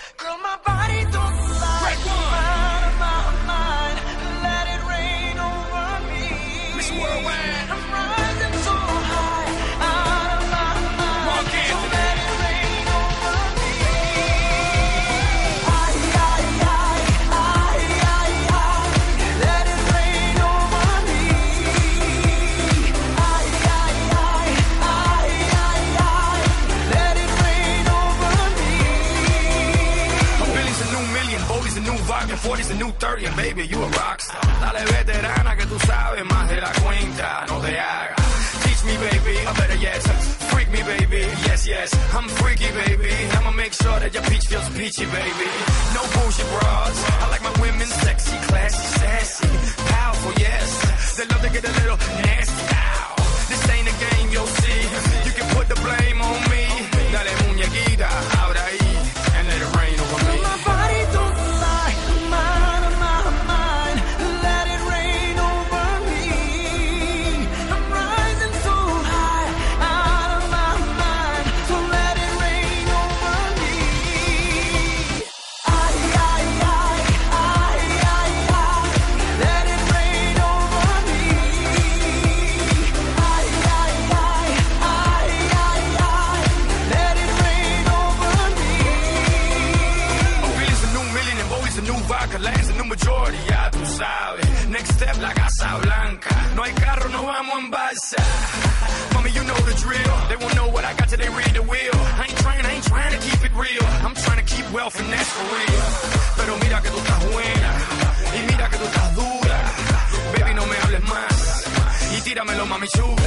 Girl, my body don't lie. Out of my mind, let it rain over me. Miss Worldwide. I'm rising so high, out of my mind. So let it rain over me. Ay, ay, ay, ay, ay, ay. Let it rain over me. Ay, ay, ay, ay, ay, ay. Let it rain over me. A Billy's a new million, Bodie's a new vodka, 40's a new 30, and baby, you a rockstar. Dale veterana que tú sabes más de la cuenta, no te hagas. Teach me, baby, I better yes. Freak me, baby, yes, yes. I'm freaky, baby. I'ma make sure that your peach feels peachy, baby. No bullshit bras. I like my women sexy, classy, sassy, powerful, yes. They love to get a little nasty. Ow. This ain't a game, you'll see. You can put the blame on me. Dale muñequita, ahora ahí, and let it rain over me. My body don't lie, I'm out of my mind. Let it rain over me. I'm rising so high, out of my mind. So let it rain over me. Ay, ay, ay, ay, ay, ay. Let it rain over me. Ay, ay, ay, ay, ay, ay. Let it rain over me. Billy's a new million and Bodie's a new vodka, Lance a new majority, ya tú sabes. Next step, la Casa Blanca. No hay carro, no vamos en balsa. Mommy, you know the drill. They won't know what I got till they read the wheel. I ain't trying to keep it real. I'm trying to keep wealth and that's for real. Pero mira que tú estás buena. Y mira que tú estás dura. Baby, no me hables más. Y tíramelo, mami chula.